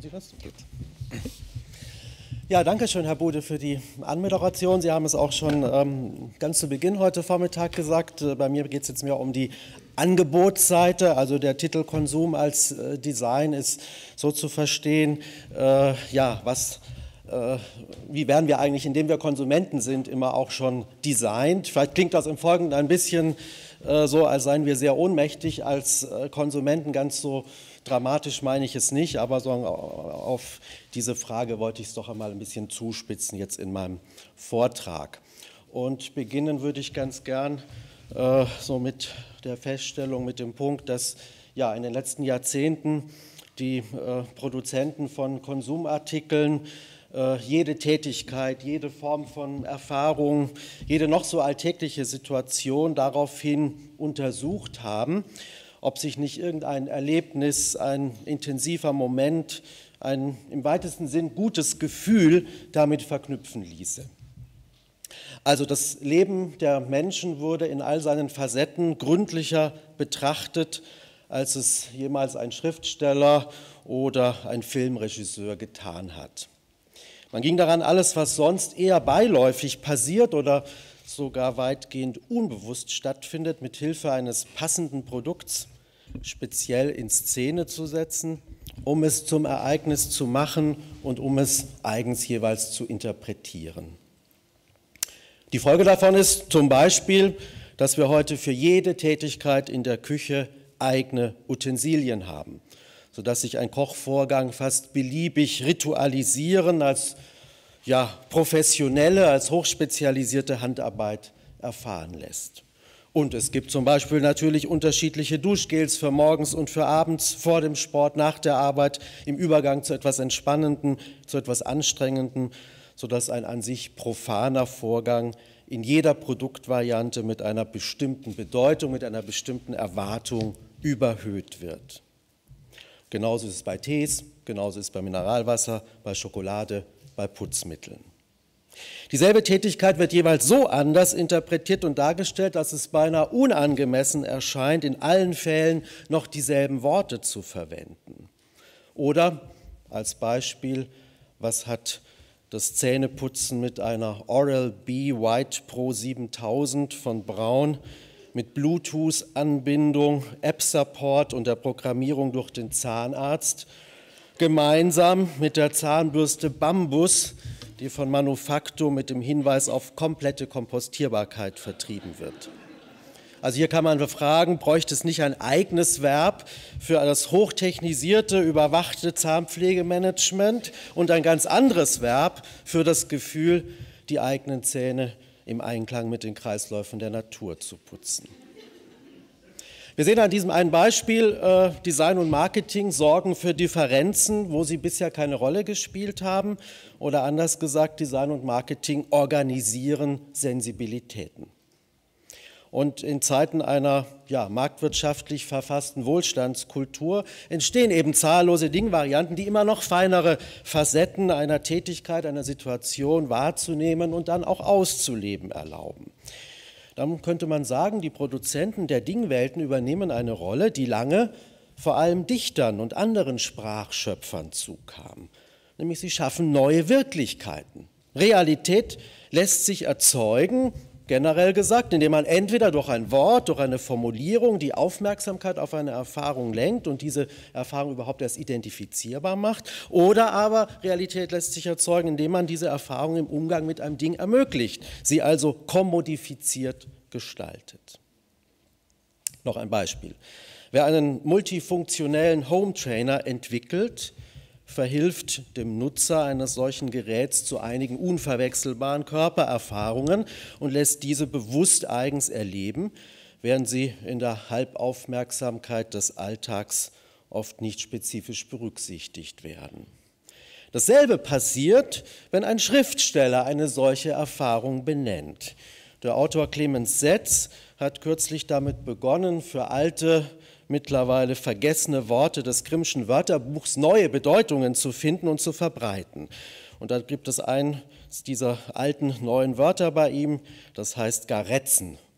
Sie das? Gut. Ja, danke schön, Herr Bude, für die Anmoderation. Sie haben es auch schon ganz zu Beginn heute Vormittag gesagt. Bei mir geht es jetzt mehr um die Angebotsseite, also der Titel Konsum als Design ist so zu verstehen, wie werden wir eigentlich, indem wir Konsumenten sind, immer auch schon designt. Vielleicht klingt das im Folgenden ein bisschen so, als seien wir sehr ohnmächtig als Konsumenten. Ganz so dramatisch meine ich es nicht, aber so auf diese Frage wollte ich es doch einmal ein bisschen zuspitzen jetzt in meinem Vortrag. Und beginnen würde ich ganz gern so mit der Feststellung, mit dem Punkt, dass ja in den letzten Jahrzehnten die Produzenten von Konsumartikeln jede Tätigkeit, jede Form von Erfahrung, jede noch so alltägliche Situation daraufhin untersucht haben, ob sich nicht irgendein Erlebnis, ein intensiver Moment, ein im weitesten Sinn gutes Gefühl damit verknüpfen ließe. Also das Leben der Menschen wurde in all seinen Facetten gründlicher betrachtet, als es jemals ein Schriftsteller oder ein Filmregisseur getan hat. Man ging daran, alles, was sonst eher beiläufig passiert oder sogar weitgehend unbewusst stattfindet, mit Hilfe eines passenden Produkts speziell in Szene zu setzen, um es zum Ereignis zu machen und um es eigens jeweils zu interpretieren. Die Folge davon ist zum Beispiel, dass wir heute für jede Tätigkeit in der Küche eigene Utensilien haben, sodass sich ein Kochvorgang fast beliebig ritualisieren als professionelle, als hochspezialisierte Handarbeit erfahren lässt. Und es gibt zum Beispiel natürlich unterschiedliche Duschgels für morgens und für abends, vor dem Sport, nach der Arbeit, im Übergang zu etwas Entspannendem, zu etwas Anstrengendem, sodass ein an sich profaner Vorgang in jeder Produktvariante mit einer bestimmten Bedeutung, mit einer bestimmten Erwartung überhöht wird. Genauso ist es bei Tees, genauso ist es bei Mineralwasser, bei Schokolade, bei Putzmitteln. Dieselbe Tätigkeit wird jeweils so anders interpretiert und dargestellt, dass es beinahe unangemessen erscheint, in allen Fällen noch dieselben Worte zu verwenden. Oder als Beispiel, was hat das Zähneputzen mit einer Oral-B White Pro 7000 von Braun mit Bluetooth-Anbindung, App-Support und der Programmierung durch den Zahnarzt gemeinsam mit der Zahnbürste Bambus, die von Manufacto mit dem Hinweis auf komplette Kompostierbarkeit vertrieben wird. Also hier kann man fragen, bräuchte es nicht ein eigenes Verb für das hochtechnisierte, überwachte Zahnpflegemanagement und ein ganz anderes Verb für das Gefühl, die eigenen Zähne im Einklang mit den Kreisläufen der Natur zu putzen. Wir sehen an diesem einen Beispiel, Design und Marketing sorgen für Differenzen, wo sie bisher keine Rolle gespielt haben. Oder anders gesagt, Design und Marketing organisieren Sensibilitäten. Und in Zeiten einer marktwirtschaftlich verfassten Wohlstandskultur entstehen eben zahllose Dingvarianten, die immer noch feinere Facetten einer Tätigkeit, einer Situation wahrzunehmen und dann auch auszuleben erlauben. Dann könnte man sagen, die Produzenten der Dingwelten übernehmen eine Rolle, die lange vor allem Dichtern und anderen Sprachschöpfern zukam. Nämlich sie schaffen neue Wirklichkeiten. Realität lässt sich erzeugen, generell gesagt, indem man entweder durch ein Wort, durch eine Formulierung die Aufmerksamkeit auf eine Erfahrung lenkt und diese Erfahrung überhaupt erst identifizierbar macht, oder aber Realität lässt sich erzeugen, indem man diese Erfahrung im Umgang mit einem Ding ermöglicht, sie also kommodifiziert gestaltet. Noch ein Beispiel. Wer einen multifunktionellen Home Trainer entwickelt, verhilft dem Nutzer eines solchen Geräts zu einigen unverwechselbaren Körpererfahrungen und lässt diese bewusst eigens erleben, während sie in der Halbaufmerksamkeit des Alltags oft nicht spezifisch berücksichtigt werden. Dasselbe passiert, wenn ein Schriftsteller eine solche Erfahrung benennt. Der Autor Clemens Setz hat kürzlich damit begonnen, für alte, mittlerweile vergessene Worte des Grimmschen Wörterbuchs neue Bedeutungen zu finden und zu verbreiten. Und da gibt es eins dieser alten neuen Wörter bei ihm, das heißt Garetzen.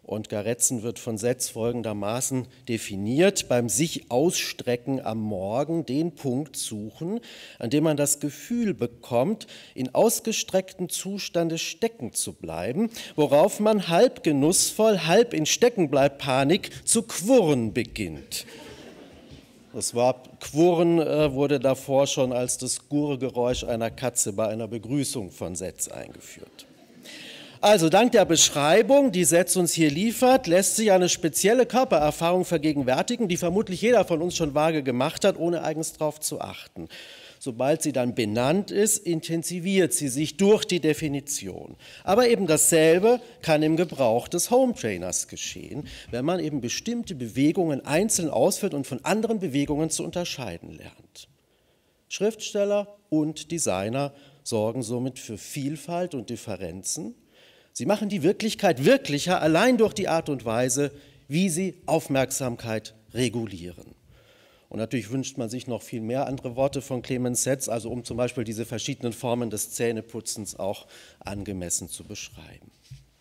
Und Garetzen wird von Setz folgendermaßen definiert: beim sich ausstrecken am Morgen den Punkt suchen, an dem man das Gefühl bekommt, in ausgestrecktem Zustande stecken zu bleiben, worauf man halb genussvoll, halb in Steckenbleibpanik zu quurren beginnt. Das Verb quurren wurde davor schon als das Gurrgeräusch einer Katze bei einer Begrüßung von Setz eingeführt. Also dank der Beschreibung, die Setz uns hier liefert, lässt sich eine spezielle Körpererfahrung vergegenwärtigen, die vermutlich jeder von uns schon vage gemacht hat, ohne eigens darauf zu achten. Sobald sie dann benannt ist, intensiviert sie sich durch die Definition. Aber eben dasselbe kann im Gebrauch des Home-Trainers geschehen, wenn man eben bestimmte Bewegungen einzeln ausführt und von anderen Bewegungen zu unterscheiden lernt. Schriftsteller und Designer sorgen somit für Vielfalt und Differenzen. Sie machen die Wirklichkeit wirklicher allein durch die Art und Weise, wie sie Aufmerksamkeit regulieren. Und natürlich wünscht man sich noch viel mehr andere Worte von Clemens Setz, also um zum Beispiel diese verschiedenen Formen des Zähneputzens auch angemessen zu beschreiben.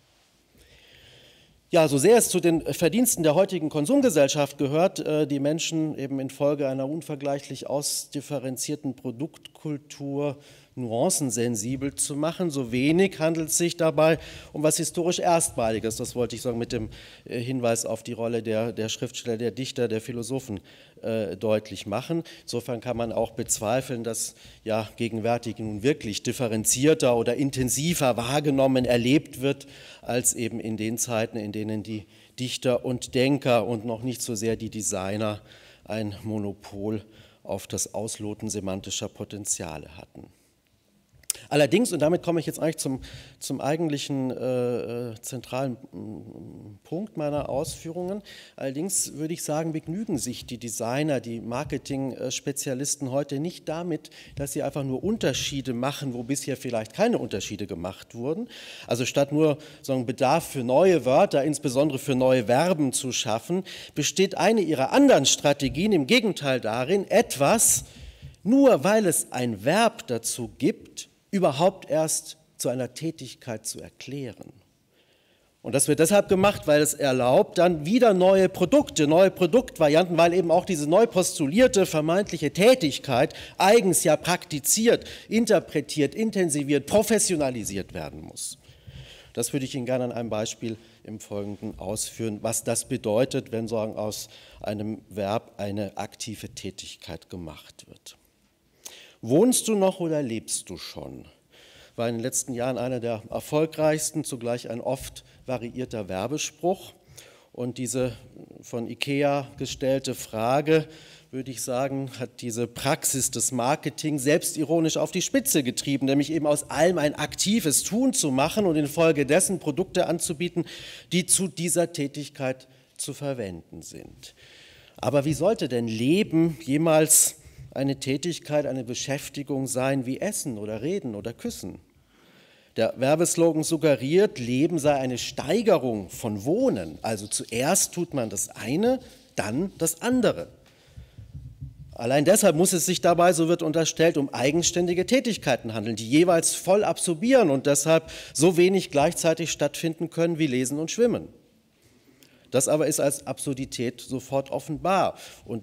Ja, so sehr es zu den Verdiensten der heutigen Konsumgesellschaft gehört, die Menschen eben infolge einer unvergleichlich ausdifferenzierten Produktkultur nuancensensibel zu machen, so wenig handelt es sich dabei um was historisch Erstmaliges. Das wollte ich sagen mit dem Hinweis auf die Rolle der Schriftsteller, der Dichter, der Philosophen deutlich machen. Insofern kann man auch bezweifeln, dass ja gegenwärtig nun wirklich differenzierter oder intensiver wahrgenommen, erlebt wird, als eben in den Zeiten, in denen die Dichter und Denker und noch nicht so sehr die Designer ein Monopol auf das Ausloten semantischer Potenziale hatten. Allerdings, und damit komme ich jetzt eigentlich zum eigentlichen zentralen Punkt meiner Ausführungen, allerdings würde ich sagen, begnügen sich die Designer, die Marketing-Spezialisten heute nicht damit, dass sie einfach nur Unterschiede machen, wo bisher vielleicht keine Unterschiede gemacht wurden. Also statt nur so einen Bedarf für neue Wörter, insbesondere für neue Verben zu schaffen, besteht eine ihrer anderen Strategien im Gegenteil darin, etwas, nur weil es ein Verb dazu gibt, überhaupt erst zu einer Tätigkeit zu erklären. Und das wird deshalb gemacht, weil es erlaubt, dann wieder neue Produkte, neue Produktvarianten, weil eben auch diese neu postulierte vermeintliche Tätigkeit eigens ja praktiziert, interpretiert, intensiviert, professionalisiert werden muss. Das würde ich Ihnen gerne an einem Beispiel im Folgenden ausführen, was das bedeutet, wenn sagen, aus einem Verb eine aktive Tätigkeit gemacht wird. Wohnst du noch oder lebst du schon? War in den letzten Jahren einer der erfolgreichsten, zugleich ein oft variierter Werbespruch. Und diese von IKEA gestellte Frage, würde ich sagen, hat diese Praxis des Marketing selbstironisch auf die Spitze getrieben, nämlich eben aus allem ein aktives Tun zu machen und infolgedessen Produkte anzubieten, die zu dieser Tätigkeit zu verwenden sind. Aber wie sollte denn Leben jemals eine Tätigkeit, eine Beschäftigung sein wie Essen oder Reden oder Küssen? Der Werbeslogan suggeriert, Leben sei eine Steigerung von Wohnen. Also zuerst tut man das eine, dann das andere. Allein deshalb muss es sich dabei, so wird unterstellt, um eigenständige Tätigkeiten handeln, die jeweils voll absorbieren und deshalb so wenig gleichzeitig stattfinden können wie Lesen und Schwimmen. Das aber ist als Absurdität sofort offenbar. Und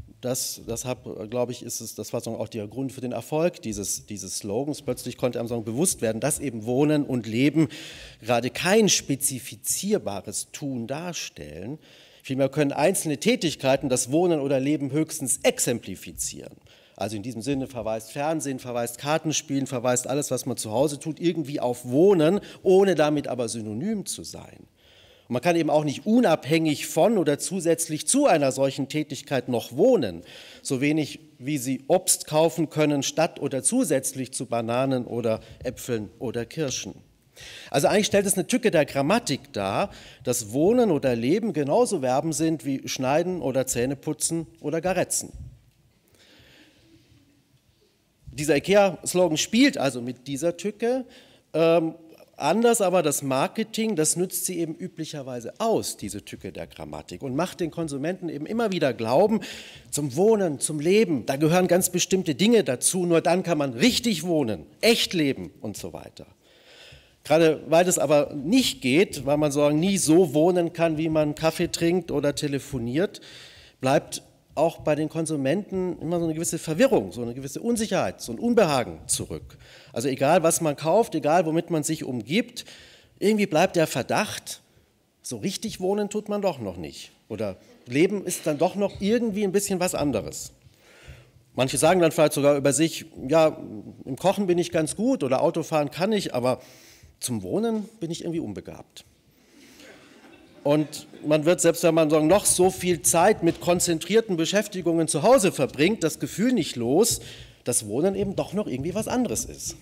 deshalb, glaube ich, das war auch der Grund für den Erfolg dieses Slogans. Plötzlich konnte einem bewusst werden, dass eben Wohnen und Leben gerade kein spezifizierbares Tun darstellen. Vielmehr können einzelne Tätigkeiten das Wohnen oder Leben höchstens exemplifizieren. Also in diesem Sinne verweist Fernsehen, verweist Kartenspielen, verweist alles, was man zu Hause tut, irgendwie auf Wohnen, ohne damit aber synonym zu sein. Und man kann eben auch nicht unabhängig von oder zusätzlich zu einer solchen Tätigkeit noch wohnen, so wenig wie Sie Obst kaufen können statt oder zusätzlich zu Bananen oder Äpfeln oder Kirschen. Also eigentlich stellt es eine Tücke der Grammatik dar, dass Wohnen oder Leben genauso Verben sind wie Schneiden oder Zähneputzen oder Garetzen. Dieser IKEA-Slogan spielt also mit dieser Tücke. Anders aber das Marketing, das nützt sie eben üblicherweise aus, diese Tücke der Grammatik, und macht den Konsumenten eben immer wieder glauben, zum Wohnen, zum Leben, da gehören ganz bestimmte Dinge dazu, nur dann kann man richtig wohnen, echt leben und so weiter. Gerade weil es aber nicht geht, weil man nie so wohnen kann, wie man Kaffee trinkt oder telefoniert, bleibt auch bei den Konsumenten immer so eine gewisse Verwirrung, so eine gewisse Unsicherheit, so ein Unbehagen zurück. Also egal, was man kauft, egal, womit man sich umgibt, irgendwie bleibt der Verdacht, so richtig wohnen tut man doch noch nicht. Oder Leben ist dann doch noch irgendwie ein bisschen was anderes. Manche sagen dann vielleicht sogar über sich, ja, im Kochen bin ich ganz gut oder Autofahren kann ich, aber zum Wohnen bin ich irgendwie unbegabt. Und man wird, selbst wenn man noch so viel Zeit mit konzentrierten Beschäftigungen zu Hause verbringt, das Gefühl nicht los, dass Wohnen eben doch noch irgendwie was anderes ist.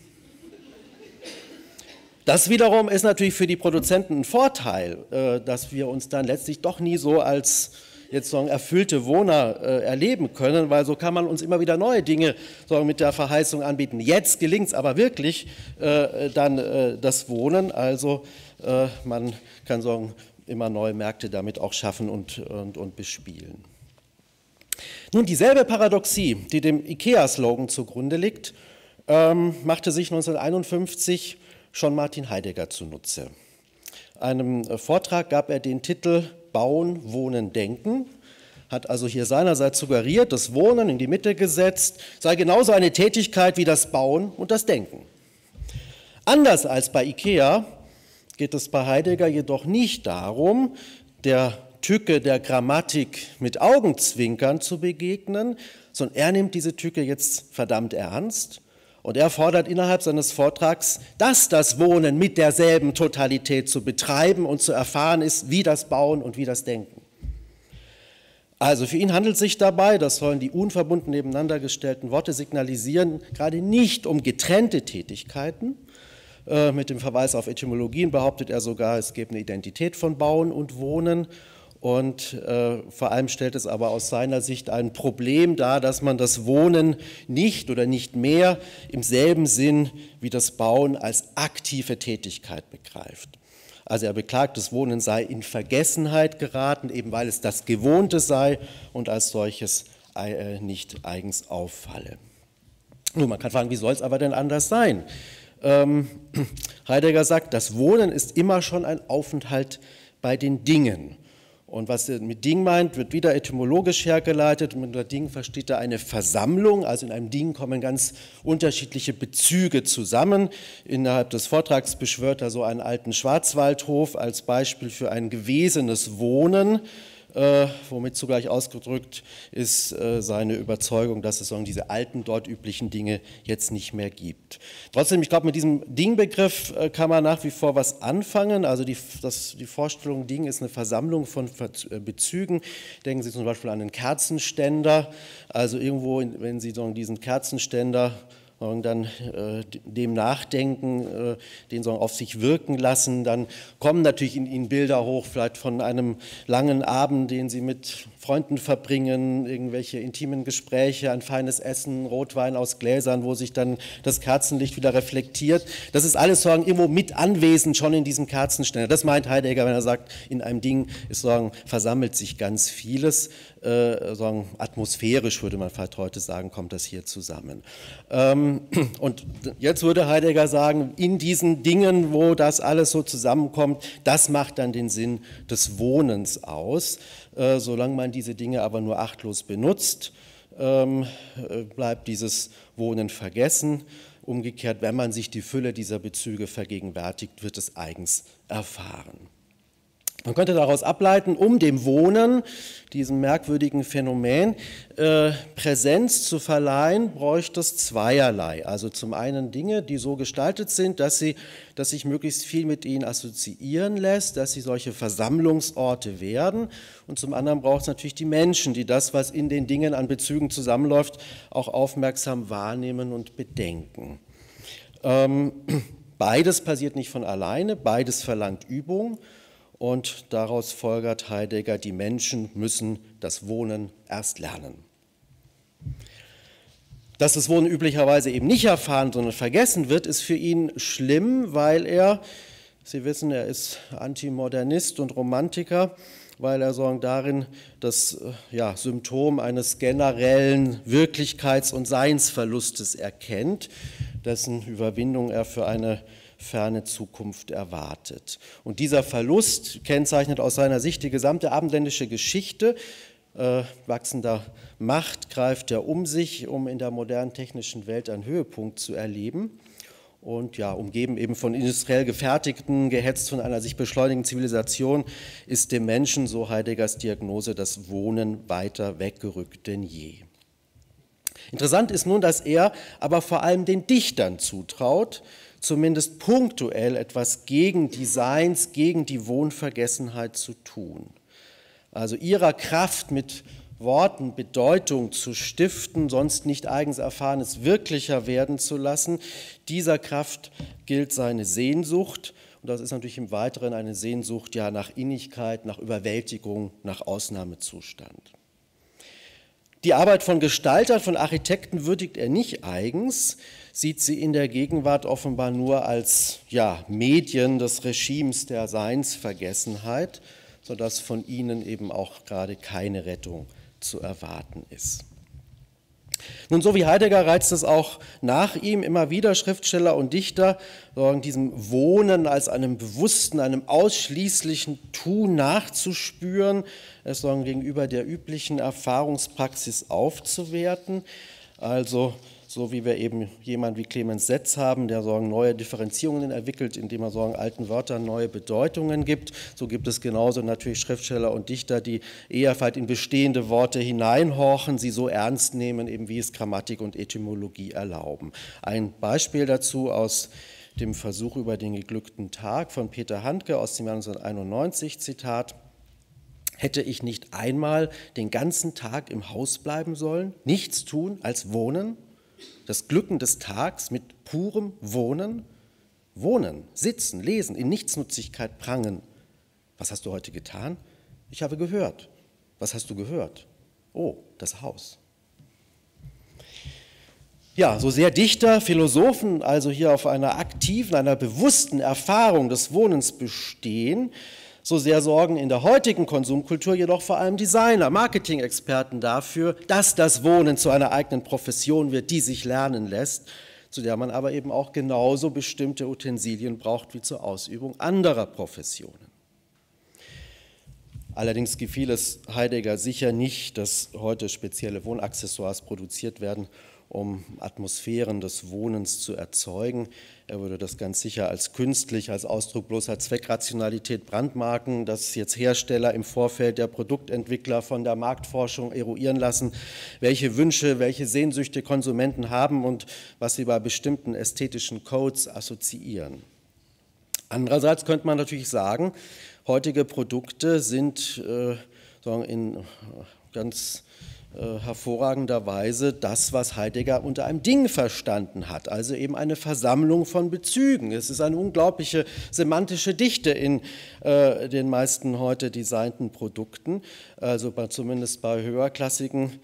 Das wiederum ist natürlich für die Produzenten ein Vorteil, dass wir uns dann letztlich doch nie so als jetzt erfüllte Wohner erleben können, weil so kann man uns immer wieder neue Dinge mit der Verheißung anbieten. Jetzt gelingt es aber wirklich dann das Wohnen, also man kann immer neue Märkte damit auch schaffen und bespielen. Nun, dieselbe Paradoxie, die dem IKEA-Slogan zugrunde liegt, machte sich 1951 schon Martin Heidegger zunutze. Einem Vortrag gab er den Titel Bauen, Wohnen, Denken, hat also hier seinerseits suggeriert, das Wohnen in die Mitte gesetzt, sei genauso eine Tätigkeit wie das Bauen und das Denken. Anders als bei IKEA geht es bei Heidegger jedoch nicht darum, der Tücke der Grammatik mit Augenzwinkern zu begegnen, sondern er nimmt diese Tücke jetzt verdammt ernst. Und er fordert innerhalb seines Vortrags, dass das Wohnen mit derselben Totalität zu betreiben und zu erfahren ist, wie das Bauen und wie das Denken. Also für ihn handelt es sich dabei, das sollen die unverbunden nebeneinander gestellten Worte signalisieren, gerade nicht um getrennte Tätigkeiten. Mit dem Verweis auf Etymologien behauptet er sogar, es gäbe eine Identität von Bauen und Wohnen. Und vor allem stellt es aber aus seiner Sicht ein Problem dar, dass man das Wohnen nicht oder nicht mehr im selben Sinn wie das Bauen als aktive Tätigkeit begreift. Also er beklagt, das Wohnen sei in Vergessenheit geraten, eben weil es das Gewohnte sei und als solches nicht eigens auffalle. Nun, man kann fragen, wie soll es aber denn anders sein? Heidegger sagt, das Wohnen ist immer schon ein Aufenthalt bei den Dingen. Und was er mit Ding meint, wird wieder etymologisch hergeleitet. Und unter Ding versteht er eine Versammlung. Also in einem Ding kommen ganz unterschiedliche Bezüge zusammen. Innerhalb des Vortrags beschwört er so einen alten Schwarzwaldhof als Beispiel für ein gewesenes Wohnen, womit zugleich ausgedrückt ist seine Überzeugung, dass es diese alten, dort üblichen Dinge jetzt nicht mehr gibt. Trotzdem, ich glaube, mit diesem Ding-Begriff kann man nach wie vor was anfangen. Also die Vorstellung, Ding ist eine Versammlung von Bezügen. Denken Sie zum Beispiel an einen Kerzenständer. Also irgendwo, wenn Sie diesen Kerzenständer und dann dem nachdenken, den auf sich wirken lassen, dann kommen natürlich in Ihnen Bilder hoch, vielleicht von einem langen Abend, den Sie mit Freunden verbringen, irgendwelche intimen Gespräche, ein feines Essen, Rotwein aus Gläsern, wo sich dann das Kerzenlicht wieder reflektiert. Das ist alles irgendwo mit anwesend schon in diesem Kerzenständer. Das meint Heidegger, wenn er sagt, in einem Ding ist versammelt sich ganz vieles. Atmosphärisch würde man vielleicht heute sagen, kommt das hier zusammen. Und jetzt würde Heidegger sagen, in diesen Dingen, wo das alles so zusammenkommt, das macht dann den Sinn des Wohnens aus. Solange man diese Dinge aber nur achtlos benutzt, bleibt dieses Wohnen vergessen. Umgekehrt, wenn man sich die Fülle dieser Bezüge vergegenwärtigt, wird es eigens erfahren. Man könnte daraus ableiten, um dem Wohnen, diesem merkwürdigen Phänomen, Präsenz zu verleihen, bräuchte es zweierlei. Also zum einen Dinge, die so gestaltet sind, dass sich möglichst viel mit ihnen assoziieren lässt, dass sie solche Versammlungsorte werden. Und zum anderen braucht es natürlich die Menschen, die das, was in den Dingen an Bezügen zusammenläuft, auch aufmerksam wahrnehmen und bedenken. Beides passiert nicht von alleine, beides verlangt Übung. Und daraus folgert Heidegger, die Menschen müssen das Wohnen erst lernen. Dass das Wohnen üblicherweise eben nicht erfahren, sondern vergessen wird, ist für ihn schlimm, weil Sie wissen, er ist Antimodernist und Romantiker, weil er darin das Symptom eines generellen Wirklichkeits- und Seinsverlustes erkennt, dessen Überwindung er für eine ferne Zukunft erwartet. Und dieser Verlust kennzeichnet aus seiner Sicht die gesamte abendländische Geschichte. Wachsender Macht greift er um sich, um in der modernen technischen Welt einen Höhepunkt zu erleben. Und ja, umgeben eben von industriell gefertigten, gehetzt von einer sich beschleunigenden Zivilisation, ist dem Menschen, so Heideggers Diagnose, das Wohnen weiter weggerückt denn je. Interessant ist nun, dass er aber vor allem den Dichtern zutraut, zumindest punktuell etwas gegen Designs, gegen die Wohnvergessenheit zu tun. Also ihrer Kraft mit Worten Bedeutung zu stiften, sonst nicht eigens Erfahrenes wirklicher werden zu lassen. Dieser Kraft gilt seine Sehnsucht, und das ist natürlich im Weiteren eine Sehnsucht ja nach Innigkeit, nach Überwältigung, nach Ausnahmezustand. Die Arbeit von Gestaltern, von Architekten würdigt er nicht eigens, sieht sie in der Gegenwart offenbar nur als Medien des Regimes der Seinsvergessenheit, sodass von ihnen eben auch gerade keine Rettung zu erwarten ist. Nun, so wie Heidegger reizt es auch nach ihm immer wieder Schriftsteller und Dichter, diesem Wohnen als einem bewussten, einem ausschließlichen Tun nachzuspüren, es gegenüber der üblichen Erfahrungspraxis aufzuwerten. Also so wie wir eben jemanden wie Clemens Setz haben, der neue Differenzierungen entwickelt, indem er alten Wörtern neue Bedeutungen gibt. So gibt es genauso natürlich Schriftsteller und Dichter, die eher vielleicht in bestehende Worte hineinhorchen, sie so ernst nehmen, eben wie es Grammatik und Etymologie erlauben. Ein Beispiel dazu aus dem Versuch über den geglückten Tag von Peter Handke aus dem Jahr 1991, Zitat: Hätte ich nicht einmal den ganzen Tag im Haus bleiben sollen, nichts tun als wohnen? Das Glücken des Tags mit purem Wohnen? Wohnen, sitzen, lesen, in Nichtsnutzigkeit prangen. Was hast du heute getan? Ich habe gehört. Was hast du gehört? Oh, das Haus. Ja, so sehr Dichter, Philosophen also hier auf einer aktiven, einer bewussten Erfahrung des Wohnens bestehen, so sehr sorgen in der heutigen Konsumkultur jedoch vor allem Designer, Marketing-Experten dafür, dass das Wohnen zu einer eigenen Profession wird, die sich lernen lässt, zu der man aber eben auch genauso bestimmte Utensilien braucht wie zur Ausübung anderer Professionen. Allerdings gefiel es Heidegger sicher nicht, dass heute spezielle Wohnaccessoires produziert werden, um Atmosphären des Wohnens zu erzeugen. Er würde das ganz sicher als künstlich, als Ausdruck bloßer Zweckrationalität brandmarken, dass jetzt Hersteller im Vorfeld der Produktentwickler von der Marktforschung eruieren lassen, welche Wünsche, welche Sehnsüchte Konsumenten haben und was sie bei bestimmten ästhetischen Codes assoziieren. Andererseits könnte man natürlich sagen, heutige Produkte sind in ganz hervorragender Weise das, was Heidegger unter einem Ding verstanden hat, also eben eine Versammlung von Bezügen. Es ist eine unglaubliche semantische Dichte in den meisten heute designten Produkten, also zumindest bei höherklassigen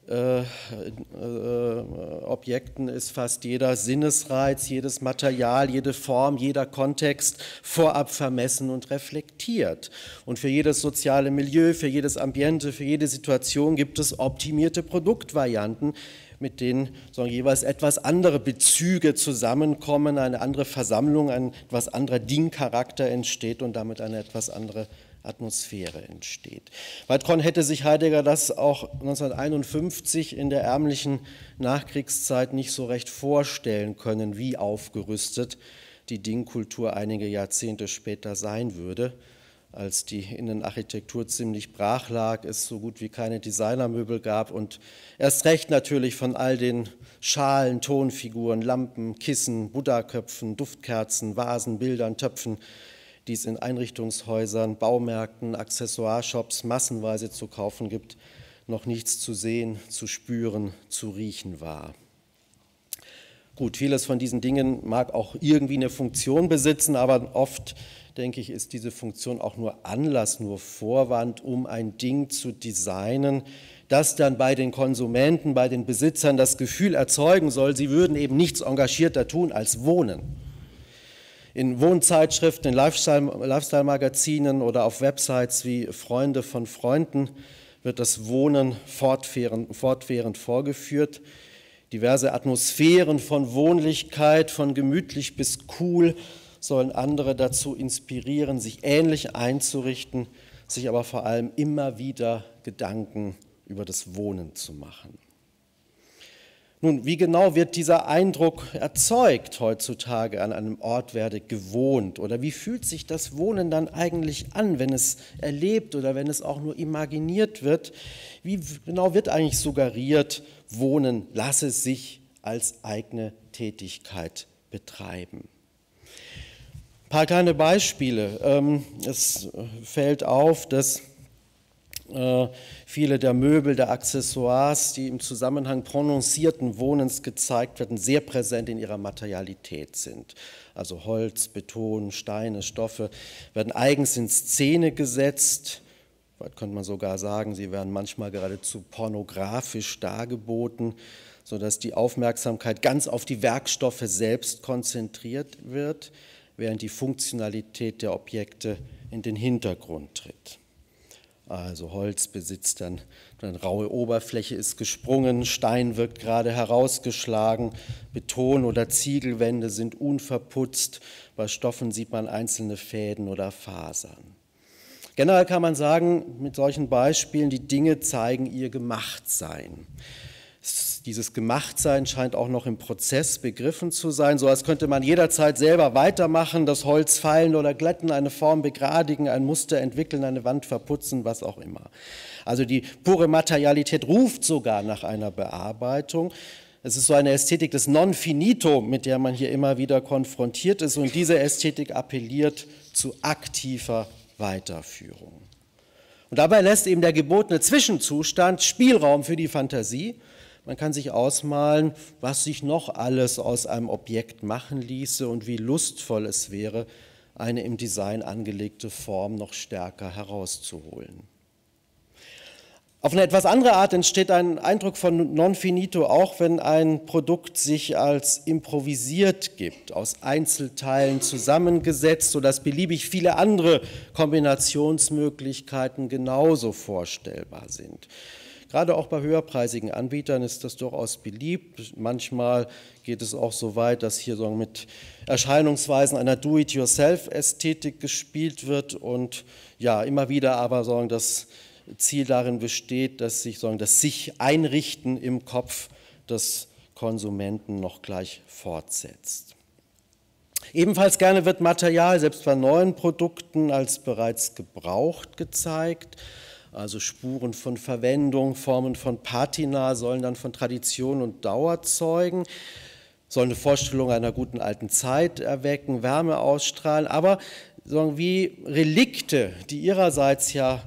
Objekten ist fast jeder Sinnesreiz, jedes Material, jede Form, jeder Kontext vorab vermessen und reflektiert. Und für jedes soziale Milieu, für jedes Ambiente, für jede Situation gibt es optimierte Produktvarianten, mit denen jeweils etwas andere Bezüge zusammenkommen, eine andere Versammlung, ein etwas anderer Dingcharakter entsteht und damit eine etwas andere Atmosphäre entsteht. Weitron hätte sich Heidegger das auch 1951 in der ärmlichen Nachkriegszeit nicht so recht vorstellen können, wie aufgerüstet die Dingkultur einige Jahrzehnte später sein würde. Als die Innenarchitektur ziemlich brach lag, es so gut wie keine Designermöbel gab und erst recht natürlich von all den Schalen, Tonfiguren, Lampen, Kissen, Buddha-Köpfen, Duftkerzen, Vasen, Bildern, Töpfen, die es in Einrichtungshäusern, Baumärkten, Accessoireshops massenweise zu kaufen gibt, noch nichts zu sehen, zu spüren, zu riechen war. Gut, vieles von diesen Dingen mag auch irgendwie eine Funktion besitzen, aber oft, denke ich, ist diese Funktion auch nur Anlass, nur Vorwand, um ein Ding zu designen, das dann bei den Konsumenten, bei den Besitzern das Gefühl erzeugen soll, sie würden eben nichts engagierter tun als wohnen. In Wohnzeitschriften, in Lifestyle-Magazinen oder auf Websites wie Freunde von Freunden wird das Wohnen fortwährend vorgeführt. Diverse Atmosphären von Wohnlichkeit, von gemütlich bis cool, sollen andere dazu inspirieren, sich ähnlich einzurichten, sich aber vor allem immer wieder Gedanken über das Wohnen zu machen. Nun, wie genau wird dieser Eindruck erzeugt heutzutage, an einem Ort werde gewohnt? Oder wie fühlt sich das Wohnen dann eigentlich an, wenn es erlebt oder wenn es auch nur imaginiert wird? Wie genau wird eigentlich suggeriert, Wohnen lasse sich als eigene Tätigkeit betreiben? Ein paar kleine Beispiele. Es fällt auf, dass viele der Möbel, der Accessoires, die im Zusammenhang prononcierten Wohnens gezeigt werden, sehr präsent in ihrer Materialität sind. Also Holz, Beton, Steine, Stoffe werden eigens in Szene gesetzt. Vielleicht könnte man sogar sagen, sie werden manchmal geradezu pornografisch dargeboten, sodass die Aufmerksamkeit ganz auf die Werkstoffe selbst konzentriert wird, während die Funktionalität der Objekte in den Hintergrund tritt. Also Holz besitzt dann eine raue Oberfläche, ist gesprungen, Stein wird gerade herausgeschlagen, Beton oder Ziegelwände sind unverputzt, bei Stoffen sieht man einzelne Fäden oder Fasern. Generell kann man sagen, mit solchen Beispielen, die Dinge zeigen ihr Gemachtsein. Dieses Gemachtsein scheint auch noch im Prozess begriffen zu sein, so als könnte man jederzeit selber weitermachen, das Holz feilen oder glätten, eine Form begradigen, ein Muster entwickeln, eine Wand verputzen, was auch immer. Also die pure Materialität ruft sogar nach einer Bearbeitung. Es ist so eine Ästhetik des Non Finito, mit der man hier immer wieder konfrontiert ist, und diese Ästhetik appelliert zu aktiver Weiterführung. Und dabei lässt eben der gebotene Zwischenzustand Spielraum für die Fantasie. Man kann sich ausmalen, was sich noch alles aus einem Objekt machen ließe und wie lustvoll es wäre, eine im Design angelegte Form noch stärker herauszuholen. Auf eine etwas andere Art entsteht ein Eindruck von Non Finito auch, wenn ein Produkt sich als improvisiert gibt, aus Einzelteilen zusammengesetzt, sodass beliebig viele andere Kombinationsmöglichkeiten genauso vorstellbar sind. Gerade auch bei höherpreisigen Anbietern ist das durchaus beliebt. Manchmal geht es auch so weit, dass hier so mit Erscheinungsweisen einer Do-it-yourself-Ästhetik gespielt wird und ja, immer wieder aber so das Ziel darin besteht, dass sich das Sich-Einrichten im Kopf des Konsumenten noch gleich fortsetzt. Ebenfalls gerne wird Material, selbst bei neuen Produkten, als bereits gebraucht gezeigt. Also Spuren von Verwendung, Formen von Patina sollen dann von Tradition und Dauer zeugen, sollen eine Vorstellung einer guten alten Zeit erwecken, Wärme ausstrahlen, aber wie Relikte, die ihrerseits ja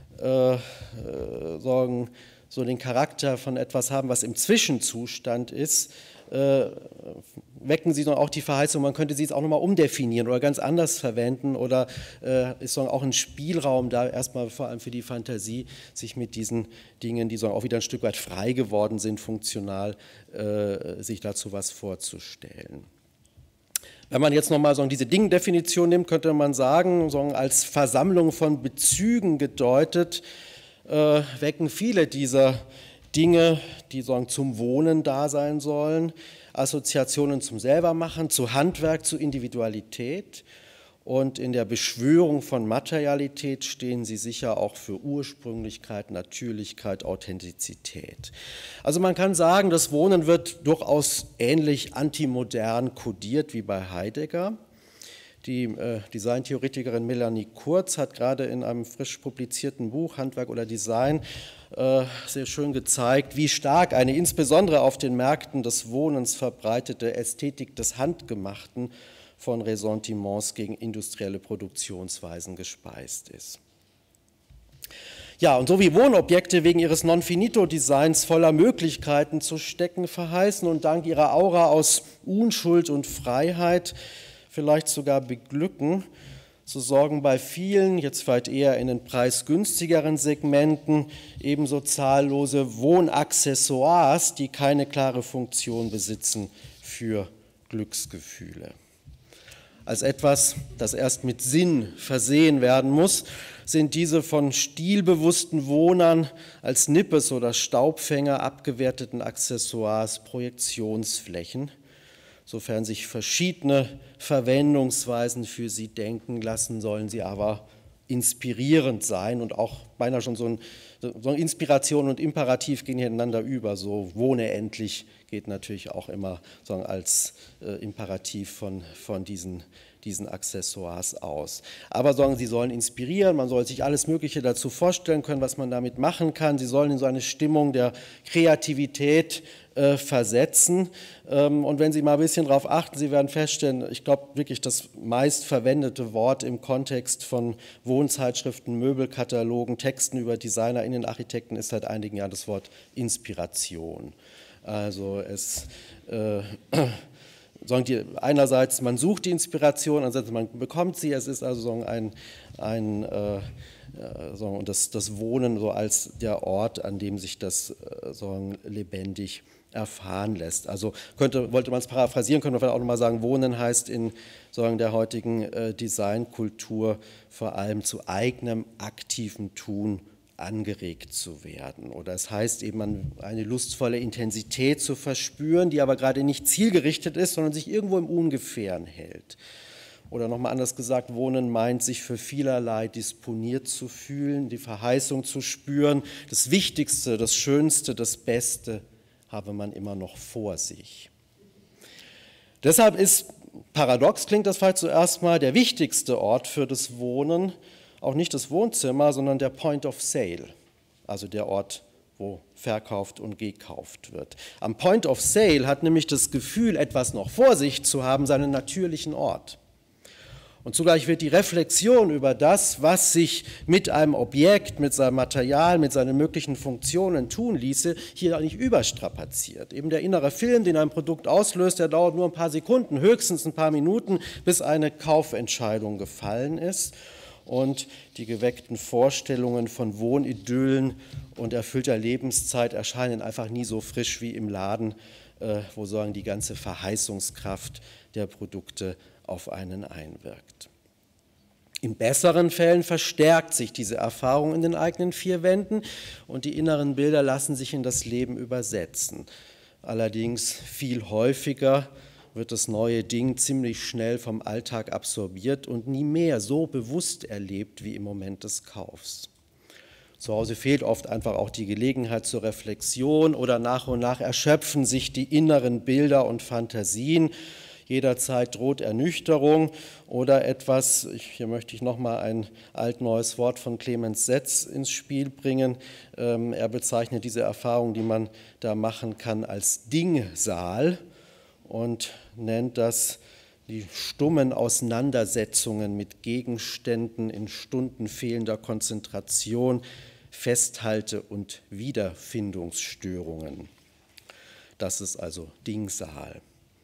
so den Charakter von etwas haben, was im Zwischenzustand ist, wecken sie dann auch die Verheißung, man könnte sie jetzt auch nochmal umdefinieren oder ganz anders verwenden, oder ist auch ein Spielraum da, erstmal vor allem für die Fantasie, sich mit diesen Dingen, die auch wieder ein Stück weit frei geworden sind, funktional, sich dazu was vorzustellen. Wenn man jetzt nochmal diese Ding-Definition nimmt, könnte man sagen, als Versammlung von Bezügen gedeutet, wecken viele dieser Dinge, die zum Wohnen da sein sollen, Assoziationen zum Selbermachen, zu Handwerk, zu Individualität, und in der Beschwörung von Materialität stehen sie sicher auch für Ursprünglichkeit, Natürlichkeit, Authentizität. Also man kann sagen, das Wohnen wird durchaus ähnlich antimodern kodiert wie bei Heidegger. Die Designtheoretikerin Melanie Kurz hat gerade in einem frisch publizierten Buch Handwerk oder Design sehr schön gezeigt, wie stark eine insbesondere auf den Märkten des Wohnens verbreitete Ästhetik des Handgemachten von Ressentiments gegen industrielle Produktionsweisen gespeist ist. Ja, und so wie Wohnobjekte wegen ihres Non-Finito-Designs voller Möglichkeiten zu stecken verheißen und dank ihrer Aura aus Unschuld und Freiheit vielleicht sogar beglücken, so sorgen bei vielen, jetzt vielleicht eher in den preisgünstigeren Segmenten, ebenso zahllose Wohnaccessoires, die keine klare Funktion besitzen, für Glücksgefühle. Als etwas, das erst mit Sinn versehen werden muss, sind diese von stilbewussten Wohnern als Nippes oder Staubfänger abgewerteten Accessoires Projektionsflächen, Sofern sich verschiedene Verwendungsweisen für sie denken lassen, sollen sie aber inspirierend sein und auch beinahe schon so Inspiration und Imperativ gehen hier ineinander über. So wohne endlich geht natürlich auch immer als Imperativ von diesen Accessoires aus. Aber sie sollen inspirieren, man soll sich alles Mögliche dazu vorstellen können, was man damit machen kann. Sie sollen in so eine Stimmung der Kreativität versetzen. Und wenn Sie mal ein bisschen darauf achten, Sie werden feststellen, ich glaube wirklich das meistverwendete Wort im Kontext von Wohnzeitschriften, Möbelkatalogen, Texten über Designer, Innenarchitekten ist seit einigen Jahren das Wort Inspiration. Also einerseits man sucht die Inspiration, andererseits man bekommt sie. Es ist also das Wohnen so als der Ort, an dem sich das lebendig erfahren lässt. Also wollte man es paraphrasieren, könnte man vielleicht auch nochmal sagen, Wohnen heißt in der heutigen Designkultur vor allem zu eigenem aktiven Tun angeregt zu werden. Oder es heißt eben, eine lustvolle Intensität zu verspüren, die aber gerade nicht zielgerichtet ist, sondern sich irgendwo im Ungefähren hält. Oder nochmal anders gesagt, Wohnen meint, sich für vielerlei disponiert zu fühlen, die Verheißung zu spüren, das Wichtigste, das Schönste, das Beste habe man immer noch vor sich. Deshalb ist, paradox klingt das vielleicht zuerst mal, der wichtigste Ort für das Wohnen auch nicht das Wohnzimmer, sondern der Point of Sale, also der Ort, wo verkauft und gekauft wird. Am Point of Sale hat nämlich das Gefühl, etwas noch vor sich zu haben, seinen natürlichen Ort. Und zugleich wird die Reflexion über das, was sich mit einem Objekt, mit seinem Material, mit seinen möglichen Funktionen tun ließe, hier nicht überstrapaziert. Eben der innere Film, den ein Produkt auslöst, der dauert nur ein paar Sekunden, höchstens ein paar Minuten, bis eine Kaufentscheidung gefallen ist. Und die geweckten Vorstellungen von Wohnidyllen und erfüllter Lebenszeit erscheinen einfach nie so frisch wie im Laden, wo die ganze Verheißungskraft der Produkte auf einen einwirkt. In besseren Fällen verstärkt sich diese Erfahrung in den eigenen vier Wänden und die inneren Bilder lassen sich in das Leben übersetzen. Allerdings viel häufiger wird das neue Ding ziemlich schnell vom Alltag absorbiert und nie mehr so bewusst erlebt wie im Moment des Kaufs. Zu Hause fehlt oft einfach auch die Gelegenheit zur Reflexion oder nach und nach erschöpfen sich die inneren Bilder und Fantasien. Jederzeit droht Ernüchterung oder etwas, hier möchte ich nochmal ein altneues Wort von Clemens Setz ins Spiel bringen. Er bezeichnet diese Erfahrung, die man da machen kann, als Dingsaal und nennt das die stummen Auseinandersetzungen mit Gegenständen in Stunden fehlender Konzentration, Festhalte- und Wiederfindungsstörungen. Das ist also Dingsaal.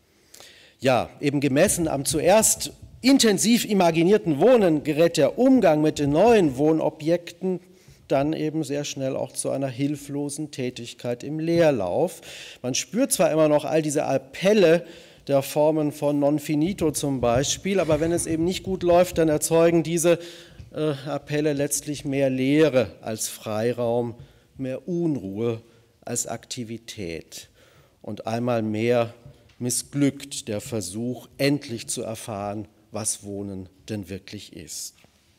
Ja, eben gemessen am zuerst intensiv imaginierten Wohnen gerät der Umgang mit den neuen Wohnobjekten dann eben sehr schnell auch zu einer hilflosen Tätigkeit im Leerlauf. Man spürt zwar immer noch all diese Appelle der Formen von Non Finito zum Beispiel, aber wenn es eben nicht gut läuft, dann erzeugen diese Appelle letztlich mehr Leere als Freiraum, mehr Unruhe als Aktivität. Und einmal mehr missglückt der Versuch, endlich zu erfahren, was Wohnen denn wirklich ist.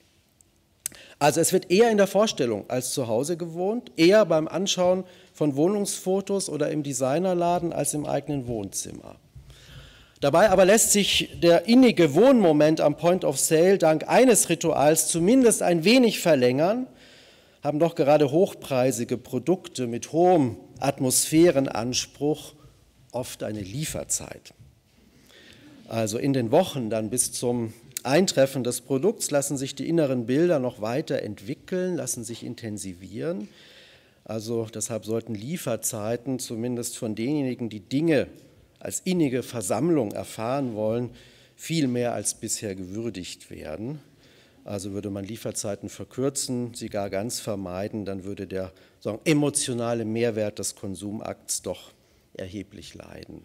Also es wird eher in der Vorstellung als zu Hause gewohnt, eher beim Anschauen von Wohnungsfotos oder im Designerladen als im eigenen Wohnzimmer. Dabei aber lässt sich der innige Wohnmoment am Point of Sale dank eines Rituals zumindest ein wenig verlängern, haben doch gerade hochpreisige Produkte mit hohem Atmosphärenanspruch oft eine Lieferzeit. Also in den Wochen dann bis zum Eintreffen des Produkts lassen sich die inneren Bilder noch weiter entwickeln, lassen sich intensivieren. Also deshalb sollten Lieferzeiten zumindest von denjenigen, die Dinge als innige Versammlung erfahren wollen, viel mehr als bisher gewürdigt werden. Also würde man Lieferzeiten verkürzen, sie gar ganz vermeiden, dann würde der emotionale Mehrwert des Konsumakts doch erheblich leiden.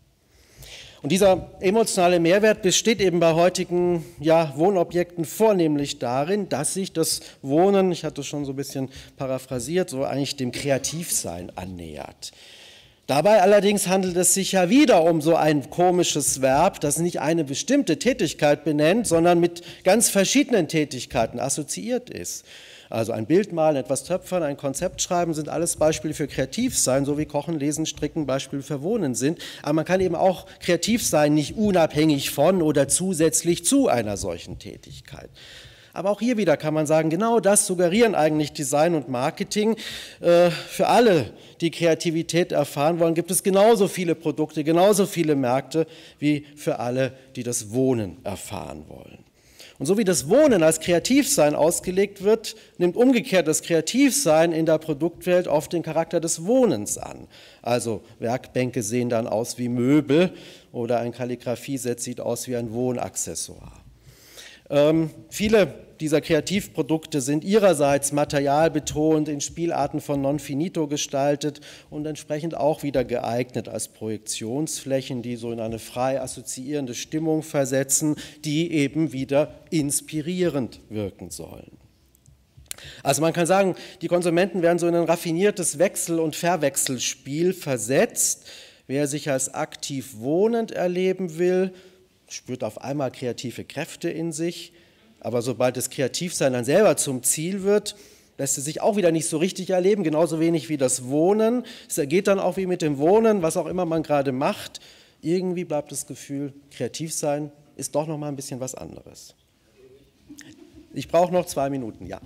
Und dieser emotionale Mehrwert besteht eben bei heutigen Wohnobjekten vornehmlich darin, dass sich das Wohnen, ich hatte es schon so ein bisschen paraphrasiert, so eigentlich dem Kreativsein annähert. Dabei allerdings handelt es sich ja wieder um so ein komisches Verb, das nicht eine bestimmte Tätigkeit benennt, sondern mit ganz verschiedenen Tätigkeiten assoziiert ist. Also ein Bild malen, etwas töpfern, ein Konzept schreiben sind alles Beispiele für Kreativsein, so wie Kochen, Lesen, Stricken Beispiele für Wohnen sind. Aber man kann eben auch kreativ sein, nicht unabhängig von oder zusätzlich zu einer solchen Tätigkeit. Aber auch hier wieder kann man sagen, genau das suggerieren eigentlich Design und Marketing. Für alle, die Kreativität erfahren wollen, gibt es genauso viele Produkte, genauso viele Märkte wie für alle, die das Wohnen erfahren wollen. Und so wie das Wohnen als Kreativsein ausgelegt wird, nimmt umgekehrt das Kreativsein in der Produktwelt oft den Charakter des Wohnens an. Also Werkbänke sehen dann aus wie Möbel oder ein Kalligrafieset sieht aus wie ein Wohnaccessoire. Viele dieser Kreativprodukte sind ihrerseits materialbetont, in Spielarten von non finito gestaltet und entsprechend auch wieder geeignet als Projektionsflächen, die so in eine frei assoziierende Stimmung versetzen, die eben wieder inspirierend wirken sollen. Also man kann sagen, die Konsumenten werden so in ein raffiniertes Wechsel- und Verwechselspiel versetzt. Wer sich als aktiv wohnend erleben will, spürt auf einmal kreative Kräfte in sich, aber sobald das Kreativsein dann selber zum Ziel wird, lässt es sich auch wieder nicht so richtig erleben, genauso wenig wie das Wohnen. Es geht dann auch wie mit dem Wohnen, was auch immer man gerade macht. Irgendwie bleibt das Gefühl, Kreativsein ist doch noch mal ein bisschen was anderes. Ich brauche noch 2 Minuten, ja.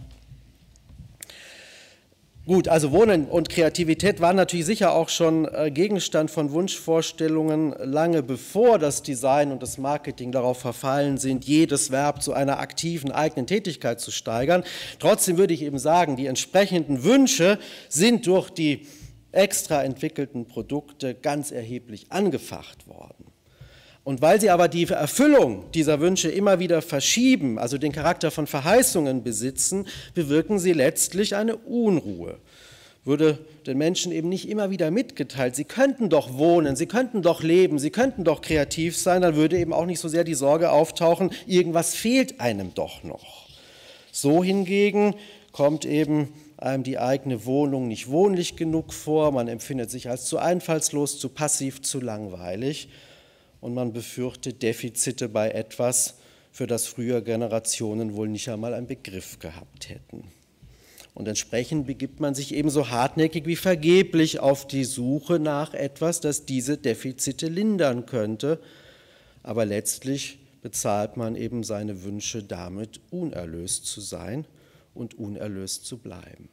Gut, also Wohnen und Kreativität waren natürlich sicher auch schon Gegenstand von Wunschvorstellungen lange bevor das Design und das Marketing darauf verfallen sind, jedes Verb zu einer aktiven eigenen Tätigkeit zu steigern. Trotzdem würde ich eben sagen, die entsprechenden Wünsche sind durch die extra entwickelten Produkte ganz erheblich angefacht worden. Und weil sie aber die Erfüllung dieser Wünsche immer wieder verschieben, also den Charakter von Verheißungen besitzen, bewirken sie letztlich eine Unruhe. Würde den Menschen eben nicht immer wieder mitgeteilt, sie könnten doch wohnen, sie könnten doch leben, sie könnten doch kreativ sein, dann würde eben auch nicht so sehr die Sorge auftauchen, irgendwas fehlt einem doch noch. So hingegen kommt eben einem die eigene Wohnung nicht wohnlich genug vor, man empfindet sich als zu einfallslos, zu passiv, zu langweilig. Und man befürchtet Defizite bei etwas, für das früher Generationen wohl nicht einmal einen Begriff gehabt hätten. Und entsprechend begibt man sich ebenso hartnäckig wie vergeblich auf die Suche nach etwas, das diese Defizite lindern könnte. Aber letztlich bezahlt man eben seine Wünsche damit, unerlöst zu sein und unerlöst zu bleiben.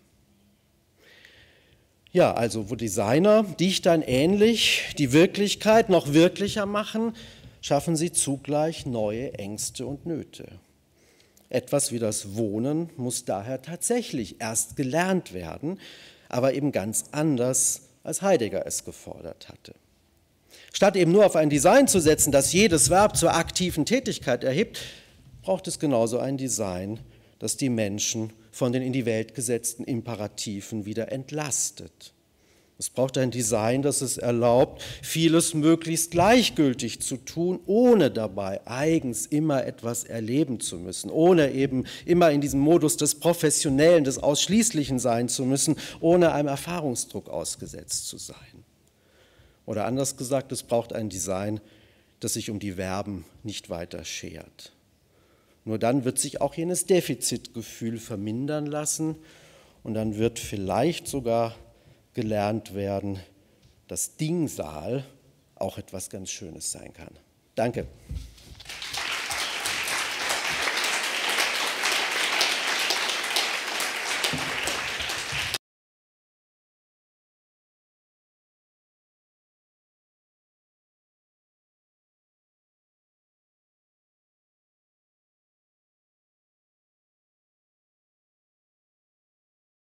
Ja, also wo Designer Dichtern ähnlich die Wirklichkeit noch wirklicher machen, schaffen sie zugleich neue Ängste und Nöte. Etwas wie das Wohnen muss daher tatsächlich erst gelernt werden, aber eben ganz anders, als Heidegger es gefordert hatte. Statt eben nur auf ein Design zu setzen, das jedes Verb zur aktiven Tätigkeit erhebt, braucht es genauso ein Design, das die Menschen von den in die Welt gesetzten Imperativen wieder entlastet. Es braucht ein Design, das es erlaubt, vieles möglichst gleichgültig zu tun, ohne dabei eigens immer etwas erleben zu müssen, ohne eben immer in diesem Modus des Professionellen, des Ausschließlichen sein zu müssen, ohne einem Erfahrungsdruck ausgesetzt zu sein. Oder anders gesagt, es braucht ein Design, das sich um die Verben nicht weiter schert. Nur dann wird sich auch jenes Defizitgefühl vermindern lassen und dann wird vielleicht sogar gelernt werden, dass Dingsal auch etwas ganz Schönes sein kann. Danke.